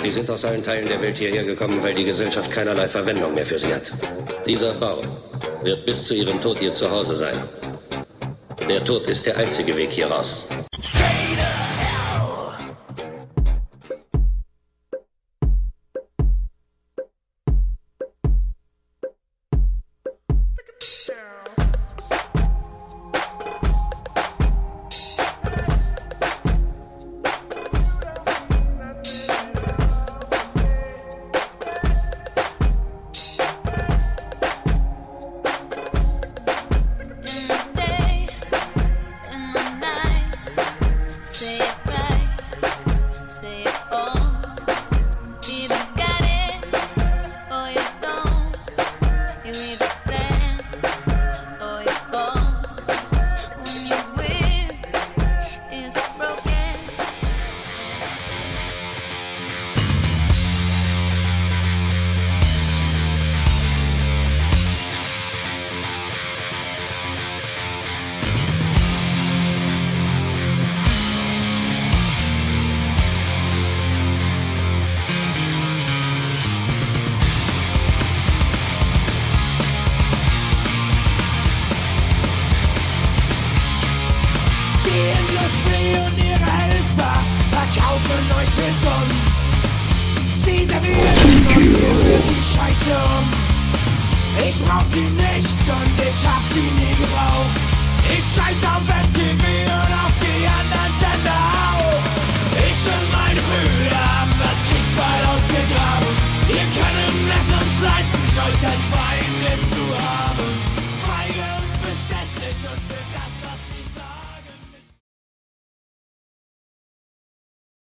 Sie sind aus allen Teilen der Welt hierher gekommen, weil die Gesellschaft keinerlei Verwendung mehr für sie hat. Dieser Bau wird bis zu ihrem Tod ihr Zuhause sein. Der Tod ist der einzige Weg hier raus. Sie servieren und ihr rührt die Scheiße um. Ich brauch sie nicht und ich hab sie nie gebraucht. Ich scheiß auf MTV und auf die anderen Sender.